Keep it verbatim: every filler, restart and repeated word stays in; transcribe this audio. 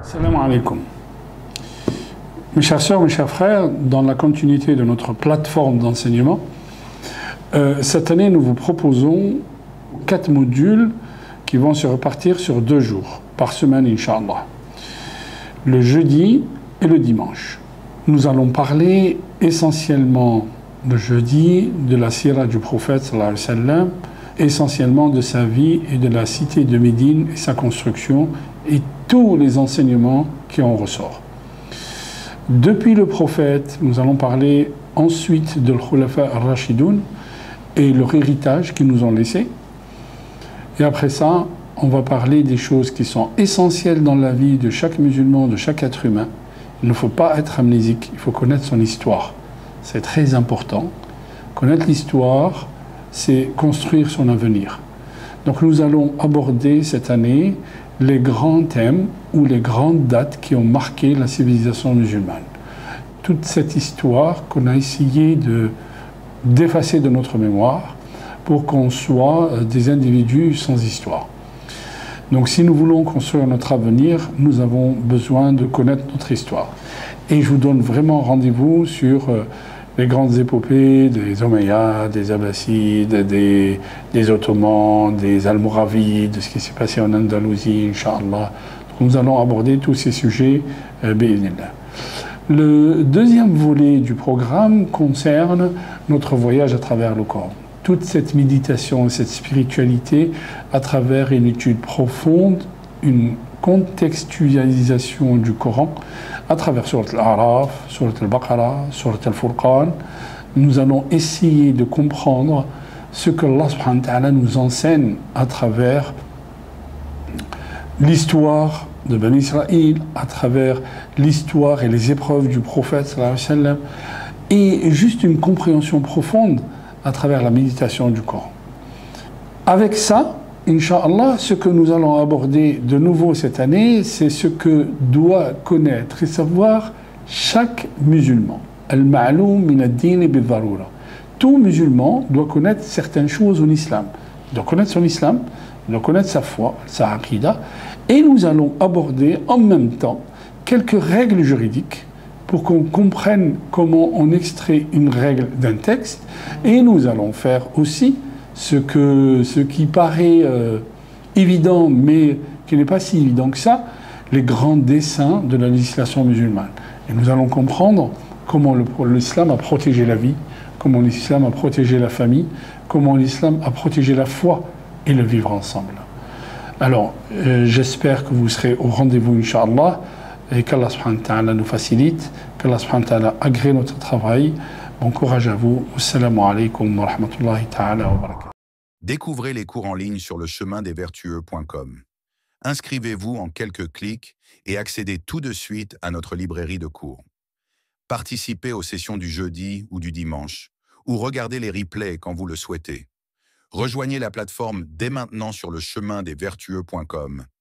Salam alaikum. Mes chers sœurs, mes chers frères, dans la continuité de notre plateforme d'enseignement, euh, cette année, nous vous proposons quatre modules qui vont se repartir sur deux jours par semaine, Inch'Allah. Le jeudi et le dimanche. Nous allons parler essentiellement le jeudi de la sira du prophète, sallallahu alayhi wa sallam, essentiellement de sa vie et de la cité de Médine et sa construction et tous les enseignements qui en ressortent. Depuis le prophète, nous allons parler ensuite de l'Khulafa ar-Rashidoun et leur héritage qu'ils nous ont laissé. Et après ça, on va parler des choses qui sont essentielles dans la vie de chaque musulman, de chaque être humain. Il ne faut pas être amnésique, il faut connaître son histoire. C'est très important. Connaître l'histoire, c'est construire son avenir. Donc nous allons aborder cette année les grands thèmes ou les grandes dates qui ont marqué la civilisation musulmane. Toute cette histoire qu'on a essayé de, d'effacer de notre mémoire pour qu'on soit des individus sans histoire. Donc si nous voulons construire notre avenir, nous avons besoin de connaître notre histoire. Et je vous donne vraiment rendez-vous sur euh, les grandes épopées des Omeyyades, des Abbassides, des, des Ottomans, des Almoravides, de ce qui s'est passé en Andalousie, Inch'Allah. Nous allons aborder tous ces sujets, euh, bi'idhnillah. Le deuxième volet du programme concerne notre voyage à travers le Coran. Toute cette méditation et cette spiritualité à travers une étude profonde, une contextualisation du Coran, à travers Surat Al-A'raf, Surat Al-Baqarah, Surat Al-Furqan. Nous allons essayer de comprendre ce que Allah subhanahu wa ta'ala nous enseigne à travers l'histoire de Bani Israël, à travers l'histoire et les épreuves du prophète sallallahu alayhi wa sallam, et juste une compréhension profonde à travers la méditation du Coran. Avec ça, Inch'Allah, ce que nous allons aborder de nouveau cette année, c'est ce que doit connaître et savoir chaque musulman. Al-ma'loum min ad-din bi-dharura. Tout musulman doit connaître certaines choses en islam. Il doit connaître son islam, il doit connaître sa foi, sa aqida, et nous allons aborder en même temps quelques règles juridiques pour qu'on comprenne comment on extrait une règle d'un texte, et nous allons faire aussi ce, que, ce qui paraît euh, évident, mais qui n'est pas si évident que ça, les grands desseins de la législation musulmane. Et nous allons comprendre comment l'islam a protégé la vie, comment l'islam a protégé la famille, comment l'islam a protégé la foi et le vivre ensemble. Alors, euh, j'espère que vous serez au rendez-vous, Inch'Allah, et qu'Allah subhanahu wa ta'ala nous facilite, qu'Allah subhanahu wa ta'ala agrée notre travail. Bon courage à vous. Assalamu alaikum wa rahmatullahi ta'ala wa barakatuh. Découvrez les cours en ligne sur le chemin des vertueux point com. Inscrivez-vous en quelques clics et accédez tout de suite à notre librairie de cours. Participez aux sessions du jeudi ou du dimanche, ou regardez les replays quand vous le souhaitez. Rejoignez la plateforme dès maintenant sur le chemin des vertueux point com